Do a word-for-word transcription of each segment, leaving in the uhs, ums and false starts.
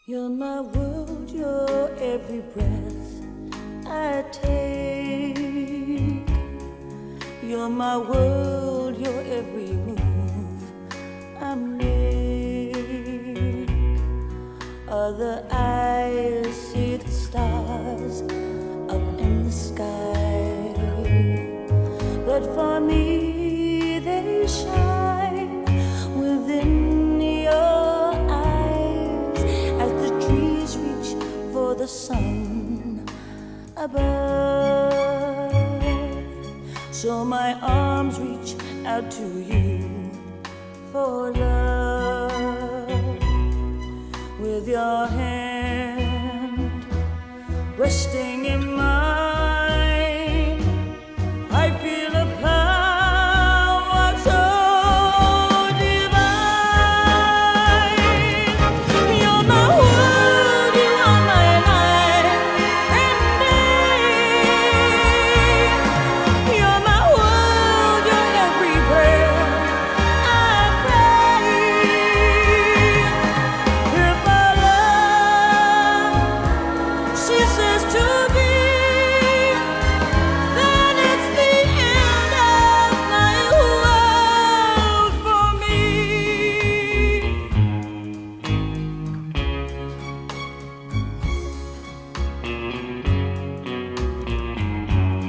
You're my world, you're every breath I take. You're my world, you're every move I make. Other eyes see the stars up in the sky, but for me they shine within your eyes as the trees reach for the sun above. So my arms reach out to you for love, with your hand resting in mine. I feel a power so divine. You're my world, you are my night and day. You're my world, you're every prayer I pray. If my love ceases to be, then it's the end of my world for me.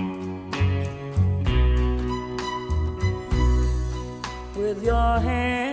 With your hand